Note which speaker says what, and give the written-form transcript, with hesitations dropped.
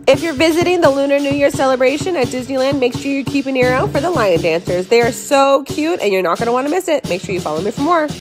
Speaker 1: If you're visiting the Lunar New Year celebration at Disneyland, make sure you keep an ear out for the lion dancers. They are so cute and you're not going to want to miss it. Make sure you follow me for more.